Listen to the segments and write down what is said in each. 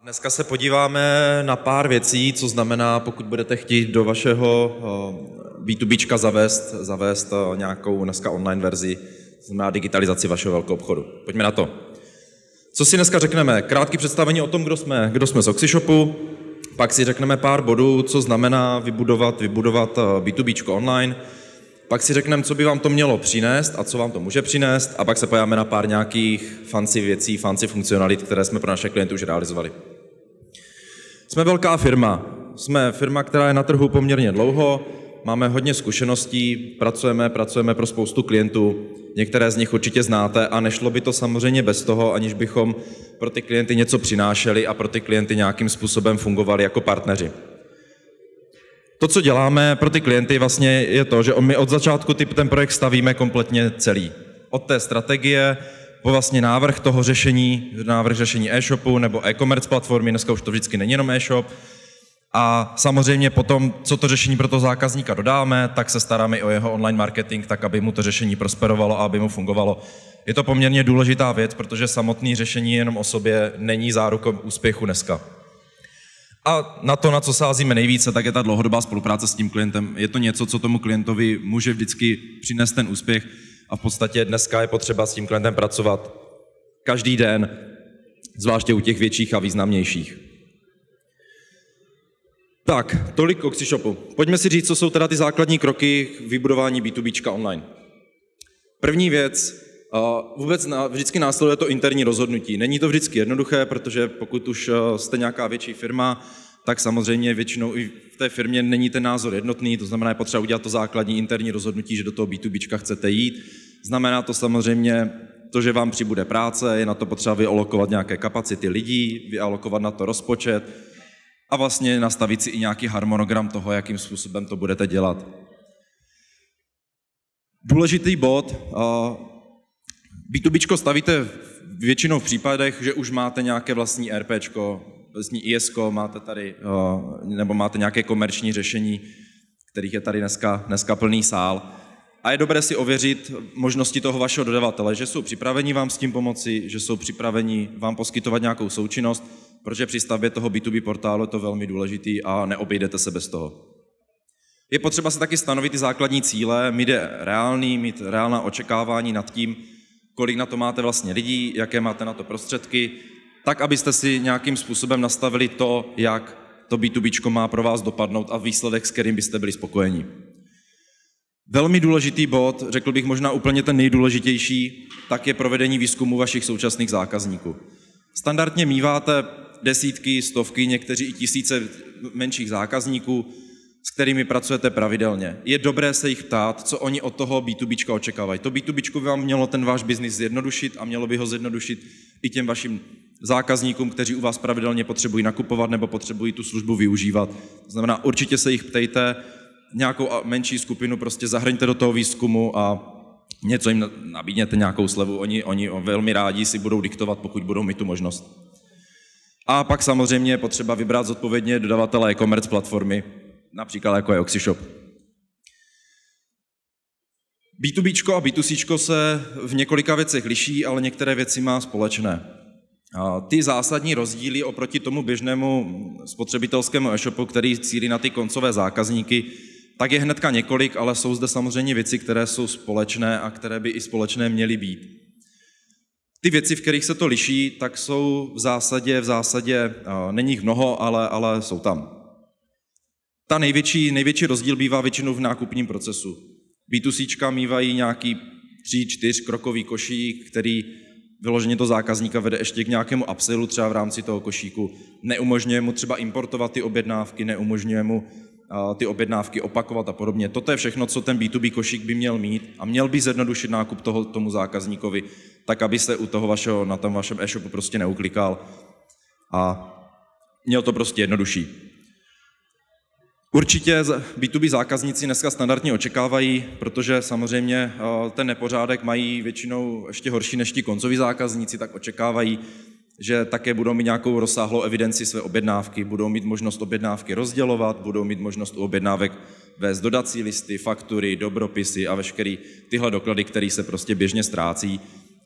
Dneska se podíváme na pár věcí, co znamená, pokud budete chtít do vašeho B2Bčka zavést nějakou dneska online verzi, to znamená digitalizaci vašeho velkého obchodu. Pojďme na to. Co si dneska řekneme? Krátké představení o tom, kdo jsme z Oxyshopu, pak si řekneme pár bodů, co znamená vybudovat B2Bčko online, pak si řekneme, co by vám to mělo přinést a co vám to může přinést a pak se podíváme na pár nějakých fancy věcí, fancy funkcionalit, které jsme pro naše klienty už realizovali. Jsme velká firma. Jsme firma, která je na trhu poměrně dlouho, máme hodně zkušeností, pracujeme pro spoustu klientů, některé z nich určitě znáte a nešlo by to samozřejmě bez toho, aniž bychom pro ty klienty něco přinášeli a pro ty klienty nějakým způsobem fungovali jako partneři. To, co děláme pro ty klienty, vlastně je to, že my od začátku ten projekt stavíme kompletně celý. Od té strategie po vlastně návrh řešení e-shopu nebo e-commerce platformy, dneska už to vždycky není jenom e-shop. A samozřejmě potom, co to řešení pro toho zákazníka dodáme, tak se staráme i o jeho online marketing, tak aby mu to řešení prosperovalo a aby mu fungovalo. Je to poměrně důležitá věc, protože samotné řešení jenom o sobě není zárukou úspěchu dneska. A na co sázíme nejvíce, tak je ta dlouhodobá spolupráce s tím klientem. Je to něco, co tomu klientovi může vždycky přinést ten úspěch a v podstatě dneska je potřeba s tím klientem pracovat každý den, zvláště u těch větších a významnějších. Tak, tolik k Oxyshopu. Pojďme si říct, co jsou teda ty základní kroky k vybudování B2Bčka online. První věc, vždycky následuje to interní rozhodnutí. Není to vždycky jednoduché, protože pokud už jste nějaká větší firma, tak samozřejmě většinou i v té firmě není ten názor jednotný, to znamená, je potřeba udělat to základní interní rozhodnutí, že do toho B2Bčka chcete jít. Znamená to samozřejmě to, že vám přibude práce, je na to potřeba vyalokovat nějaké kapacity lidí, vyalokovat na to rozpočet a vlastně nastavit si i nějaký harmonogram toho, jakým způsobem to budete dělat. Důležitý bod, B2Bčko stavíte většinou v případech, že už máte nějaké vlastní RPčko, vlastní ISko, máte tady, nebo máte nějaké komerční řešení, kterých je tady dneska plný sál. A je dobré si ověřit možnosti toho vašeho dodavatele, že jsou připraveni vám s tím pomoci, že jsou připraveni vám poskytovat nějakou součinnost, protože při stavbě toho B2B portálu je to velmi důležitý a neobejdete se bez toho. Je potřeba si taky stanovit ty základní cíle, mít reálná očekávání nad tím, kolik na to máte vlastně lidí, jaké máte na to prostředky, tak, abyste si nějakým způsobem nastavili to, jak to B2Bčko má pro vás dopadnout a výsledek, s kterým byste byli spokojeni. Velmi důležitý bod, řekl bych možná úplně ten nejdůležitější, tak je provedení výzkumu vašich současných zákazníků. Standardně míváte desítky, stovky, někteří i tisíce menších zákazníků, s kterými pracujete pravidelně. Je dobré se jich ptát, co oni od toho B2Bčka očekávají. To B2Bčko by vám mělo ten váš biznis zjednodušit a mělo by ho zjednodušit i těm vašim zákazníkům, kteří u vás pravidelně potřebují nakupovat nebo potřebují tu službu využívat. To znamená, určitě se jich ptejte, nějakou menší skupinu prostě zahrňte do toho výzkumu a něco jim nabídněte, nějakou slevu. Oni velmi rádi si budou diktovat, pokud budou mít tu možnost. A pak samozřejmě je potřeba vybrat zodpovědně dodavatele e-commerce platformy, například jako je Oxyshop. B2Bčko a B2Cčko se v několika věcech liší, ale některé věci má společné. Ty zásadní rozdíly oproti tomu běžnému spotřebitelskému e-shopu, který cílí na ty koncové zákazníky, tak je hnedka několik, ale jsou zde samozřejmě věci, které jsou společné a které by i společné měly být. Ty věci, v kterých se to liší, tak jsou v zásadě není jich mnoho, ale jsou tam. Ta největší rozdíl bývá většinou v nákupním procesu. B2Cčka mívají nějaký 3-4 krokový košík, který vyloženě to zákazníka vede ještě k nějakému upsellu třeba v rámci toho košíku. Neumožňuje mu třeba importovat ty objednávky, neumožňuje mu ty objednávky opakovat a podobně. Toto je všechno, co ten B2B košík by měl mít a měl by zjednodušit nákup tomu zákazníkovi, tak aby se u toho na tom vašem e-shopu prostě neuklikal a měl to prostě jednodušší. Určitě B2B zákazníci dneska standardně očekávají, protože samozřejmě ten nepořádek mají většinou ještě horší než ti koncoví zákazníci, tak očekávají, že také budou mít nějakou rozsáhlou evidenci své objednávky, budou mít možnost objednávky rozdělovat, budou mít možnost u objednávek vést dodací listy, faktury, dobropisy a veškeré tyhle doklady, které se prostě běžně ztrácí.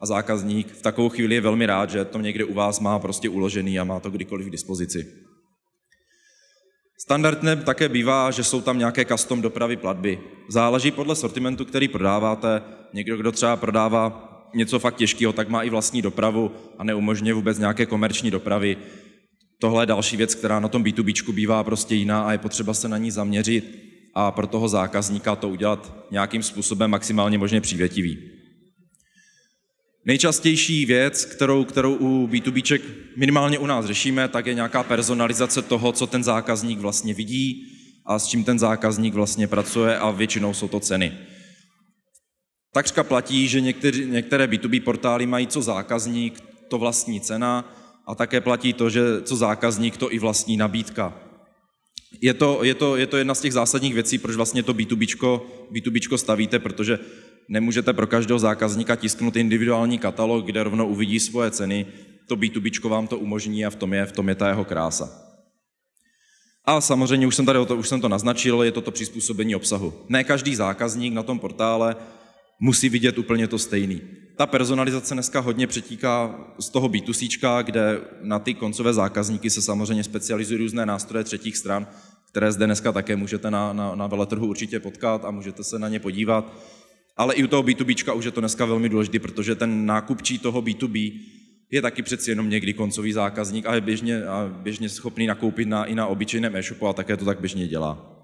a zákazník v takovou chvíli je velmi rád, že to někde u vás má prostě uložený a má to kdykoliv k dispozici. Standardně také bývá, že jsou tam nějaké custom dopravy platby. Záleží podle sortimentu, který prodáváte. Někdo, kdo třeba prodává něco fakt těžkého, tak má i vlastní dopravu a neumožňuje vůbec nějaké komerční dopravy. Tohle je další věc, která na tom B2Bčku bývá prostě jiná a je potřeba se na ní zaměřit a pro toho zákazníka to udělat nějakým způsobem maximálně možně přívětivý. Nejčastější věc, kterou u B2Bček minimálně u nás řešíme, tak je nějaká personalizace toho, co ten zákazník vlastně vidí a s čím ten zákazník vlastně pracuje a většinou jsou to ceny. Takřka platí, že některé B2B portály mají co zákazník, to vlastní cena a také platí to, že co zákazník, to i vlastní nabídka. Je to jedna z těch zásadních věcí, proč vlastně to B2Bčko stavíte, protože nemůžete pro každého zákazníka tisknout individuální katalog, kde rovnou uvidí svoje ceny. To B2Bčko vám to umožní a v tom je ta jeho krása. A samozřejmě, už jsem to naznačil, je to přizpůsobení obsahu. Ne každý zákazník na tom portále musí vidět úplně to stejný. Ta personalizace dneska hodně přetíká z toho B2Cčka, kde na ty koncové zákazníky se samozřejmě specializují různé nástroje třetích stran, které zde dneska také můžete na veletrhu určitě potkat a můžete se na ně podívat. Ale i u toho B2Bčka už je to dneska velmi důležité, protože ten nákupčí toho B2B je taky přeci jenom někdy koncový zákazník a je běžně schopný nakoupit i na obyčejném e-shopu a také to tak běžně dělá.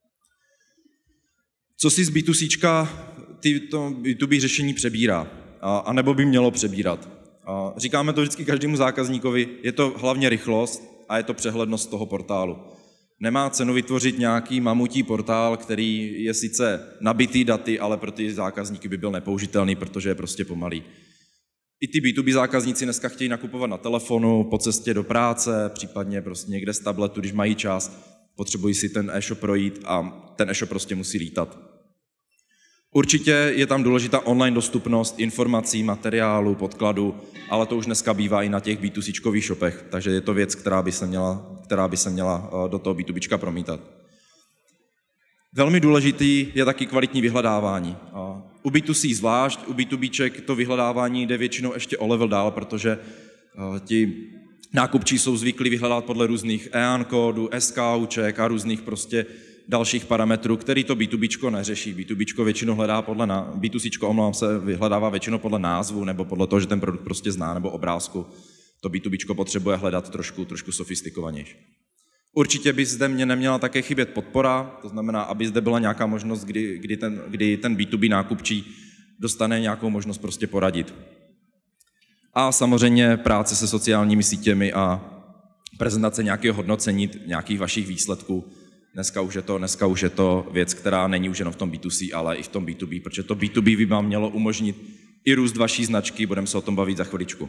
Co si z B2Cčka to B2B řešení přebírá, anebo by mělo přebírat? Říkáme to vždycky každému zákazníkovi, je to hlavně rychlost a je to přehlednost toho portálu. Nemá cenu vytvořit nějaký mamutí portál, který je sice nabitý daty, ale pro ty zákazníky by byl nepoužitelný, protože je prostě pomalý. I ty B2B zákazníci dneska chtějí nakupovat na telefonu, po cestě do práce, případně prostě někde z tabletu, když mají čas, potřebují si ten e-shop projít a ten e-shop prostě musí lítat. Určitě je tam důležitá online dostupnost informací, materiálu, podkladu, ale to už dneska bývá i na těch B2Cčkových shopech, takže je to věc, která by se měla do toho B2Bčka promítat. Velmi důležitý je taky kvalitní vyhledávání. U B2C zvlášť, u B2Bček to vyhledávání jde většinou ještě o level dál, protože ti nákupčí jsou zvyklí vyhledat podle různých EAN kódů, SKUček a různých prostě dalších parametrů, který to B2Bčko neřeší. B2Bčko většinou B2Cčko vyhledává většinou podle názvu nebo podle toho, že ten produkt prostě zná, nebo obrázku. To B2Bčko potřebuje hledat trošku sofistikovanější. Určitě by zde mě neměla také chybět podpora, to znamená, aby zde byla nějaká možnost, kdy ten B2B nákupčí dostane nějakou možnost prostě poradit. A samozřejmě práce se sociálními sítěmi a prezentace nějakého hodnocení, nějakých vašich výsledků. Dneska už je to věc, která není už jenom v tom B2C, ale i v tom B2B, protože to B2B by vám mělo umožnit i růst vaší značky, budeme se o tom bavit za chviličku.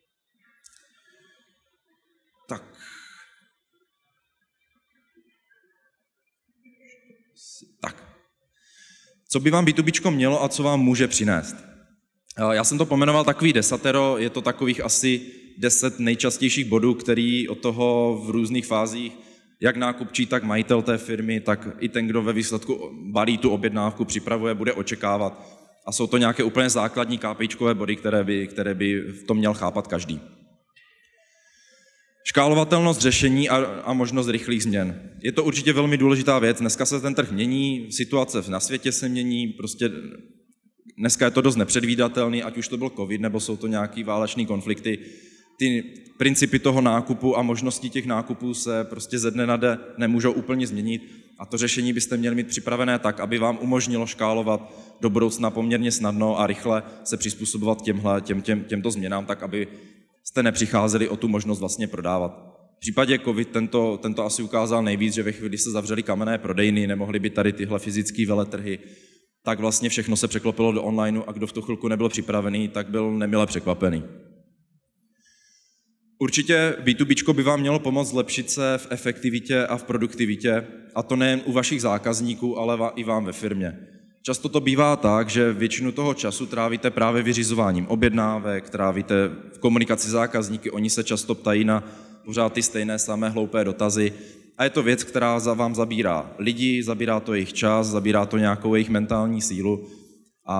Tak. Co by vám B2Bčko mělo a co vám může přinést? Já jsem to pomenoval takový desatero, je to takových asi 10 nejčastějších bodů, který od toho v různých fázích, jak nákupčí, tak majitel té firmy, tak i ten, kdo ve výsledku balí tu objednávku, připravuje, bude očekávat. A jsou to nějaké úplně základní KPIčkové body, které by v tom měl chápat každý. Škálovatelnost řešení a možnost rychlých změn. Je to určitě velmi důležitá věc. Dneska se ten trh mění, situace na světě se mění, prostě dneska je to dost nepředvídatelný, ať už to byl covid, nebo jsou to nějaký válečný konflikty. Ty principy toho nákupu a možnosti těch nákupů se prostě ze dne na den nemůžou úplně změnit a to řešení byste měli mít připravené tak, aby vám umožnilo škálovat do budoucna poměrně snadno a rychle se přizpůsobovat těmto změnám, tak aby jste nepřicházeli o tu možnost vlastně prodávat. V případě covid tento asi ukázal nejvíc, že ve chvíli, kdy se zavřely kamenné prodejny, nemohly by tady tyhle fyzické veletrhy, tak vlastně všechno se překlopilo do onlineu a kdo v tu chvilku nebyl připravený, tak byl nemile překvapený. Určitě B2Bčko by vám mělo pomoct zlepšit se v efektivitě a v produktivitě, a to nejen u vašich zákazníků, ale i vám ve firmě. Často to bývá tak, že většinu toho času trávíte právě vyřizováním objednávek, trávíte v komunikaci s zákazníky, oni se často ptají na pořád ty stejné samé hloupé dotazy a je to věc, která vám zabírá lidi, zabírá to jejich čas, zabírá to nějakou jejich mentální sílu a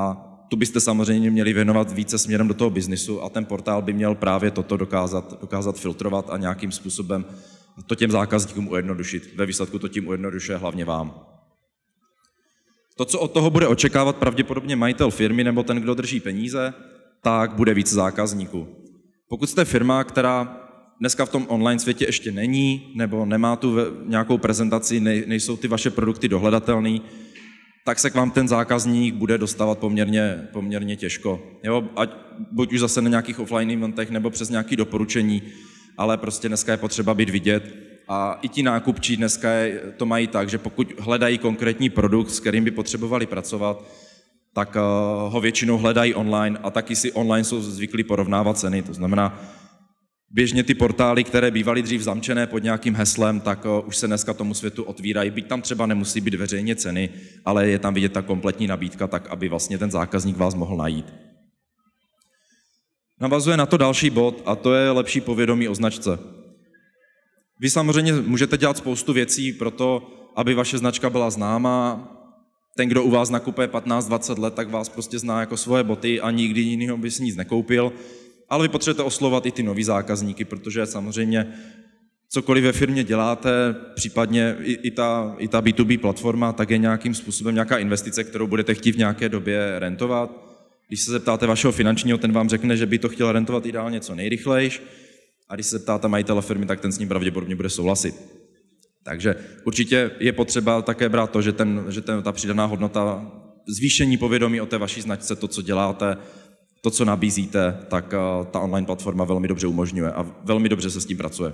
tu byste samozřejmě měli věnovat více směrem do toho biznisu a ten portál by měl právě toto dokázat filtrovat a nějakým způsobem to těm zákazníkům ujednodušit. Ve výsledku to tím ujednodušuje hlavně vám. To, co od toho bude očekávat pravděpodobně majitel firmy nebo ten, kdo drží peníze, tak bude víc zákazníků. Pokud jste firma, která dneska v tom online světě ještě není, nebo nemá tu nějakou prezentaci, nejsou ty vaše produkty dohledatelné, tak se k vám ten zákazník bude dostávat poměrně těžko. Jo? Ať buď už zase na nějakých offline eventech, nebo přes nějaké doporučení, ale prostě dneska je potřeba být vidět. A i ti nákupčí dneska to mají tak, že pokud hledají konkrétní produkt, s kterým by potřebovali pracovat, tak ho většinou hledají online a taky si online jsou zvyklí porovnávat ceny. To znamená, běžně ty portály, které bývaly dřív zamčené pod nějakým heslem, tak už se dneska tomu světu otvírají, byť tam třeba nemusí být veřejně ceny, ale je tam vidět ta kompletní nabídka, tak aby vlastně ten zákazník vás mohl najít. Navazuje na to další bod a to je lepší povědomí o značce. Vy samozřejmě můžete dělat spoustu věcí pro to, aby vaše značka byla známá. Ten, kdo u vás nakupuje 15-20 let, tak vás prostě zná jako svoje boty a nikdy jinýho by si nic nekoupil. Ale vy potřebujete oslovovat i ty nový zákazníky, protože samozřejmě cokoliv ve firmě děláte, případně i ta B2B platforma, tak je nějakým způsobem nějaká investice, kterou budete chtít v nějaké době rentovat. Když se zeptáte vašeho finančního, ten vám řekne, že by to chtěl rentovat ideálně co nejrychlejš. A když se zeptáte majitele firmy, tak ten s ním pravděpodobně bude souhlasit. Takže určitě je potřeba také brát to, že ta přidaná hodnota, zvýšení povědomí o té vaší značce, to, co děláte, to, co nabízíte, tak ta online platforma velmi dobře umožňuje a velmi dobře se s tím pracuje.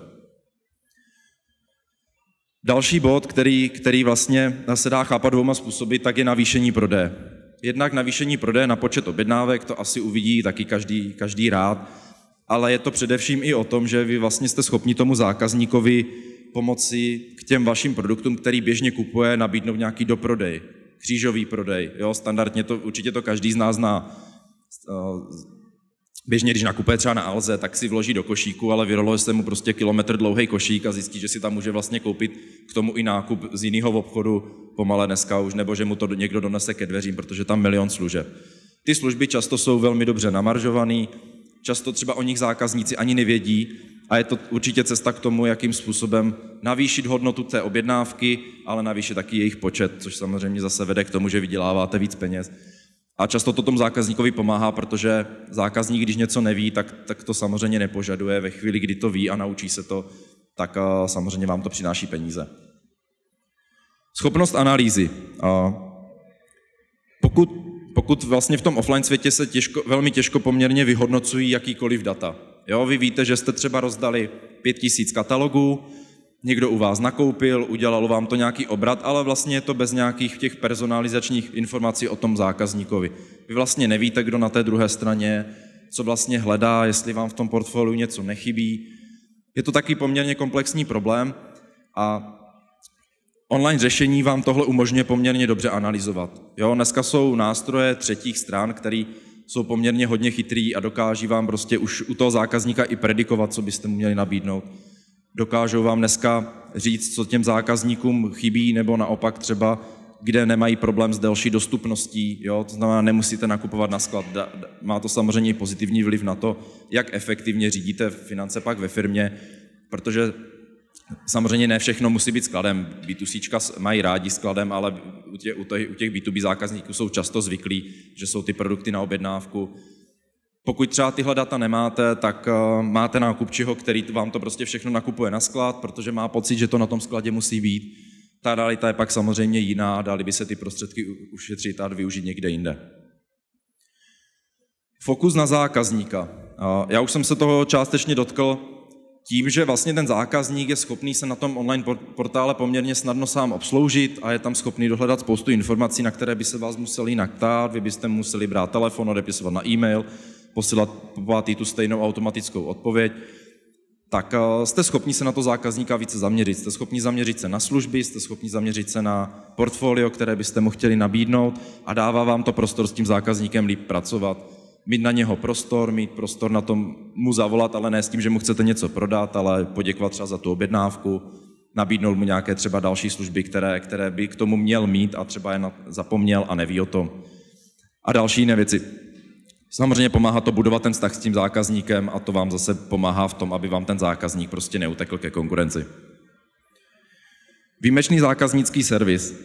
Další bod, který vlastně se dá chápat dvouma způsoby, tak je navýšení prodeje. Jednak navýšení prodeje na počet objednávek, to asi uvidí taky každý rád, ale je to především i o tom, že vy vlastně jste schopni tomu zákazníkovi pomoci k těm vašim produktům, který běžně kupuje, nabídnout nějaký doprodej, křížový prodej. Jo, standardně určitě to každý z nás zná. Běžně, když nakupuje třeba na Alze, tak si vloží do košíku, ale vyroluje se mu prostě kilometr dlouhý košík a zjistí, že si tam může vlastně koupit k tomu i nákup z jiného obchodu pomale dneska už, nebo že mu to někdo donese ke dveřím, protože tam milion služeb. Ty služby často jsou velmi dobře namaržované, často třeba o nich zákazníci ani nevědí a je to určitě cesta k tomu, jakým způsobem navýšit hodnotu té objednávky, ale navýšit taky jejich počet, což samozřejmě zase vede k tomu, že vyděláváte víc peněz. A často to tomu zákazníkovi pomáhá, protože zákazník, když něco neví, tak to samozřejmě nepožaduje. Ve chvíli, kdy to ví a naučí se to, tak samozřejmě vám to přináší peníze. Schopnost analýzy. Pokud vlastně v tom offline světě se velmi těžko poměrně vyhodnocují jakýkoliv data. Jo, vy víte, že jste třeba rozdali 5000 katalogů, někdo u vás nakoupil, udělalo vám to nějaký obrat, ale vlastně je to bez nějakých těch personalizačních informací o tom zákazníkovi. Vy vlastně nevíte, kdo na té druhé straně, co vlastně hledá, jestli vám v tom portfoliu něco nechybí. Je to taky poměrně komplexní problém a online řešení vám tohle umožňuje poměrně dobře analyzovat. Jo, dneska jsou nástroje třetích stran, které jsou poměrně hodně chytrý a dokáží vám prostě už u toho zákazníka i predikovat, co byste mu měli nabídnout. Dokážou vám dneska říct, co těm zákazníkům chybí, nebo naopak třeba, kde nemají problém s delší dostupností. Jo? To znamená, nemusíte nakupovat na sklad. Má to samozřejmě i pozitivní vliv na to, jak efektivně řídíte finance pak ve firmě, protože samozřejmě ne všechno musí být skladem. B2C mají rádi skladem, ale u těch B2B zákazníků jsou často zvyklí, že jsou ty produkty na objednávku. Pokud třeba tyhle data nemáte, tak máte nákupčího, který vám to prostě všechno nakupuje na sklad, protože má pocit, že to na tom skladě musí být. Ta realita je pak samozřejmě jiná, dali by se ty prostředky ušetřit a využít někde jinde. Fokus na zákazníka. Já už jsem se toho částečně dotkl tím, že vlastně ten zákazník je schopný se na tom online portále poměrně snadno sám obsloužit a je tam schopný dohledat spoustu informací, na které by se vás museli jinak ptát, vy byste museli brát telefon, odepisovat na e-mail, posílat popátý tu stejnou automatickou odpověď, tak jste schopni se na to zákazníka více zaměřit. Jste schopni zaměřit se na služby, jste schopni zaměřit se na portfolio, které byste mu chtěli nabídnout a dává vám to prostor s tím zákazníkem líp pracovat. Mít na něho prostor, mít prostor na tom mu zavolat, ale ne s tím, že mu chcete něco prodat, ale poděkovat třeba za tu objednávku, nabídnout mu nějaké třeba další služby, které by k tomu měl mít a třeba je zapomněl a neví o tom. a další jiné věci. Samozřejmě pomáhá to budovat ten vztah s tím zákazníkem a to vám zase pomáhá v tom, aby vám ten zákazník prostě neutekl ke konkurenci. Výjimečný zákaznický servis.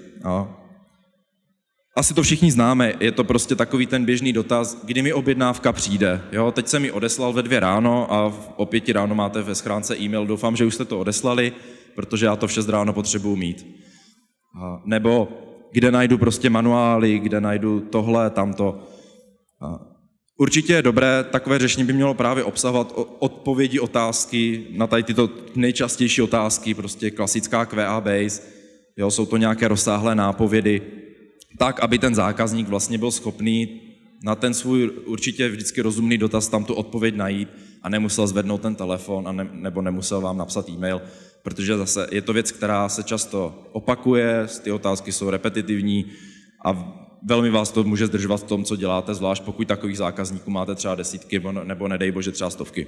Asi to všichni známe, je to prostě takový ten běžný dotaz, kdy mi objednávka přijde. Jo, teď jsem ji odeslal ve 2 ráno a o 5 ráno máte ve schránce e-mail, doufám, že už jste to odeslali, protože já to v 6 ráno potřebuju mít. Nebo kde najdu prostě manuály, kde najdu tohle, tamto. Určitě je dobré, takové řešení by mělo právě obsahovat odpovědi, otázky na tady tyto nejčastější otázky, prostě klasická QA base, jo, jsou to nějaké rozsáhlé nápovědy, tak, aby ten zákazník vlastně byl schopný na ten svůj určitě vždycky rozumný dotaz tam tu odpověď najít a nemusel zvednout ten telefon nebo nemusel vám napsat e-mail, protože zase je to věc, která se často opakuje, ty otázky jsou repetitivní a velmi vás to může zdržovat v tom, co děláte, zvlášť pokud takových zákazníků máte třeba desítky nebo nedej bože třeba stovky.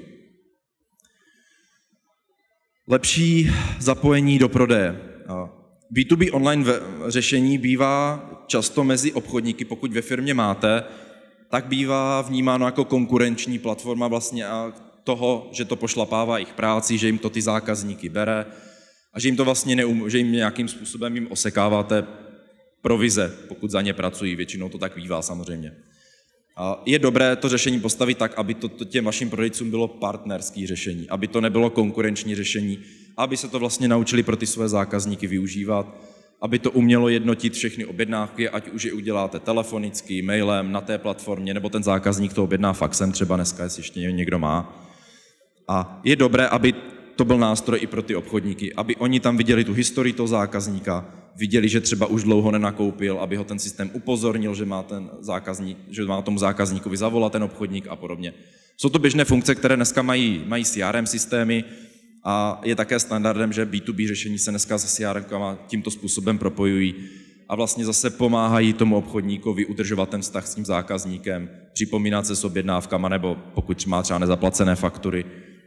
Lepší zapojení do prodeje. B2B online řešení bývá často mezi obchodníky, pokud ve firmě máte, tak bývá vnímáno jako konkurenční platforma vlastně a toho, že to pošlapává jejich práci, že jim to ty zákazníky bere a že jim to vlastně že jim nějakým způsobem jim osekáváte provize, pokud za ně pracují, většinou to tak bývá samozřejmě. A je dobré to řešení postavit tak, aby to těm vašim prodejcům bylo partnerské řešení, aby to nebylo konkurenční řešení, aby se to vlastně naučili pro ty své zákazníky využívat, aby to umělo jednotit všechny objednávky, ať už je uděláte telefonicky, mailem, na té platformě, nebo ten zákazník to objedná faxem, třeba dneska, jestli ještě někdo má. A je dobré, aby to byl nástroj i pro ty obchodníky, aby oni tam viděli tu historii toho zákazníka, viděli, že třeba už dlouho nenakoupil, aby ho ten systém upozornil, že má tomu zákazníkovi zavolat ten obchodník a podobně. Jsou to běžné funkce, které dneska mají CRM systémy a je také standardem, že B2B řešení se dneska se CRM tímto způsobem propojují a vlastně zase pomáhají tomu obchodníkovi udržovat ten vztah s tím zákazníkem, připomínat se s objednávkama nebo pokud má třeba nezaplacené faktury.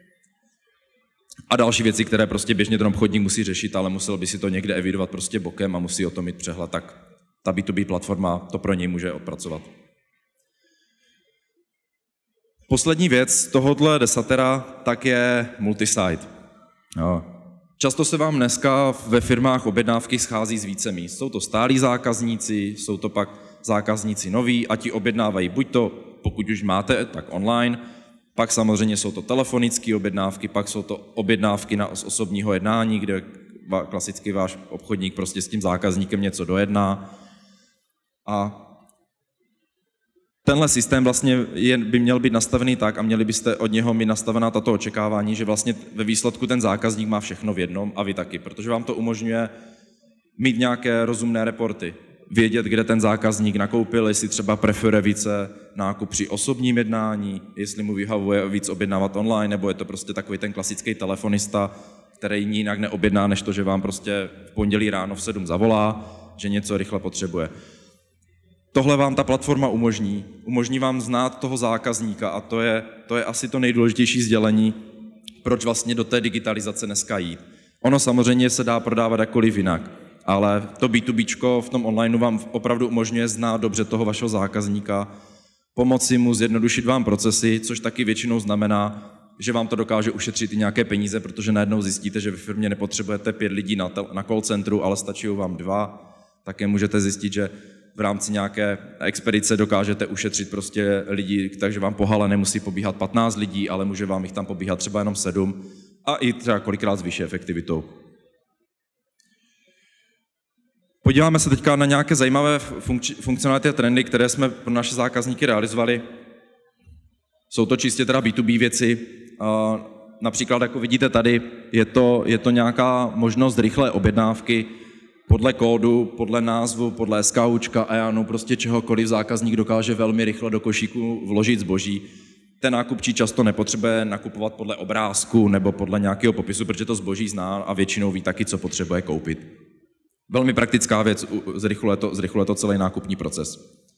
A další věci, které prostě běžně ten obchodník musí řešit, ale musel by si to někde evidovat prostě bokem a musí o tom mít přehled, tak ta B2B platforma to pro něj může odpracovat. Poslední věc tohohle desatera tak je multisite. Často se vám dneska ve firmách objednávky schází z více míst. Jsou to stálí zákazníci, jsou to pak zákazníci noví a ti objednávají buď to, pokud už máte, tak online, pak samozřejmě jsou to telefonické objednávky, pak jsou to objednávky z osobního jednání, kde klasicky váš obchodník prostě s tím zákazníkem něco dojedná. A tenhle systém vlastně by měl být nastavený tak a měli byste od něho mít nastavená tato očekávání, že vlastně ve výsledku ten zákazník má všechno v jednom a vy taky, protože vám to umožňuje mít nějaké rozumné reporty, vědět, kde ten zákazník nakoupil, jestli třeba preferuje více nákup při osobním jednání, jestli mu vyhovuje víc objednávat online, nebo je to prostě takový ten klasický telefonista, který jinak neobjedná, než to, že vám prostě v pondělí ráno v 7 zavolá, že něco rychle potřebuje. Tohle vám ta platforma umožní vám znát toho zákazníka a to je asi to nejdůležitější sdělení, proč vlastně do té digitalizace dneska jít. Ono samozřejmě se dá prodávat jakkoliv jinak, ale to B2Bčko v tom online vám opravdu umožňuje znát dobře toho vašeho zákazníka, pomoci mu zjednodušit vám procesy, což taky většinou znamená, že vám to dokáže ušetřit i nějaké peníze, protože najednou zjistíte, že ve firmě nepotřebujete 5 lidí na call centru, ale stačí vám 2. Také můžete zjistit, že v rámci nějaké expedice dokážete ušetřit prostě lidi, takže vám po hale nemusí pobíhat 15 lidí, ale může vám jich tam pobíhat třeba jenom 7 a i třeba kolikrát s vyšší efektivitou. Podíváme se teďka na nějaké zajímavé funkcionality a trendy, které jsme pro naše zákazníky realizovali. Jsou to čistě teda B2B věci. Například, jako vidíte tady, je to nějaká možnost rychlé objednávky podle kódu, podle názvu, podle SKUčka, EANu, prostě čehokoliv zákazník dokáže velmi rychle do košíku vložit zboží. Ten nákupčí často nepotřebuje nakupovat podle obrázku nebo podle nějakého popisu, protože to zboží zná a většinou ví taky, co potřebuje koupit. Velmi praktická věc, zrychluje to celý nákupní proces.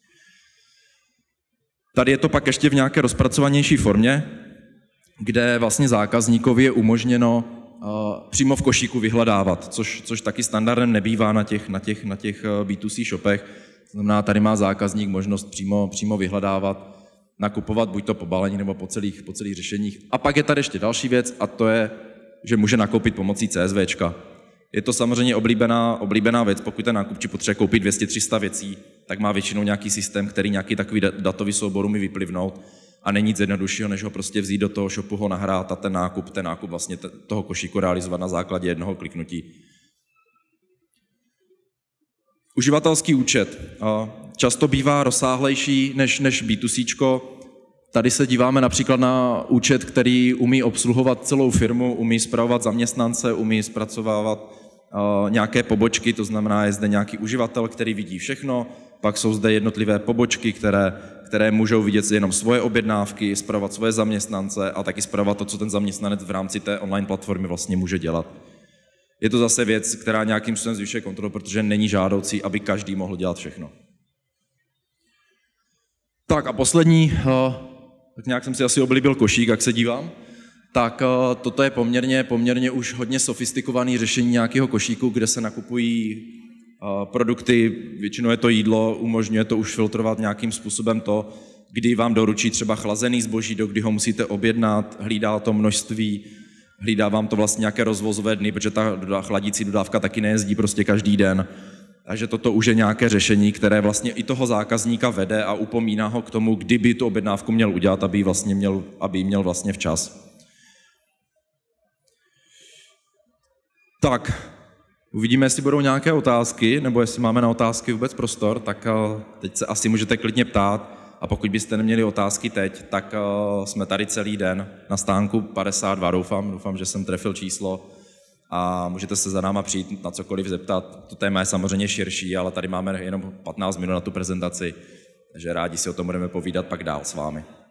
Tady je to pak ještě v nějaké rozpracovanější formě, kde vlastně zákazníkovi je umožněno přímo v košíku vyhledávat, což taky standardem nebývá na těch B2C shopech. znamená, tady má zákazník možnost přímo vyhledávat, nakupovat buď to po balení nebo po celých řešeních. A pak je tady ještě další věc a to je, že může nakoupit pomocí CSVčka. Je to samozřejmě oblíbená věc, pokud ten nákupčí potřebuje koupit 200-300 věcí, tak má většinou nějaký systém, který nějaký takový datový soubor umí vyplivnout a není nic jednoduššího, než ho prostě vzít do toho shopu, ho nahrát a ten nákup vlastně toho košíku realizovat na základě jednoho kliknutí. Uživatelský účet často bývá rozsáhlejší než B2C. Tady se díváme například na účet, který umí obsluhovat celou firmu, umí spravovat zaměstnance, umí zpracovávat nějaké pobočky, to znamená, je zde nějaký uživatel, který vidí všechno, pak jsou zde jednotlivé pobočky, které můžou vidět jenom svoje objednávky, spravovat svoje zaměstnance a taky spravovat to, co ten zaměstnanec v rámci té online platformy vlastně může dělat. Je to zase věc, která nějakým způsobem zvyšuje kontrolu, protože není žádoucí, aby každý mohl dělat všechno. Tak a poslední, tak nějak jsem si asi oblíbil košík, jak se dívám, tak toto je poměrně už hodně sofistikované řešení nějakého košíku, kde se nakupují produkty, většinou je to jídlo, umožňuje to už filtrovat nějakým způsobem to, kdy vám doručí třeba chlazený zboží, do kdy ho musíte objednat, hlídá to množství, hlídá vám to vlastně nějaké rozvozové dny, protože ta chladící dodávka taky nejezdí prostě každý den. Takže toto už je nějaké řešení, které vlastně i toho zákazníka vede a upomíná ho k tomu, kdyby tu objednávku měl udělat, aby ji měl vlastně včas. Tak, uvidíme, jestli budou nějaké otázky, nebo jestli máme na otázky vůbec prostor, tak teď se asi můžete klidně ptát. A pokud byste neměli otázky teď, tak jsme tady celý den na stánku 52, doufám, že jsem trefil číslo a můžete se za náma přijít na cokoliv zeptat. To téma je samozřejmě širší, ale tady máme jenom 15 minut na tu prezentaci, takže rádi si o tom budeme povídat pak dál s vámi.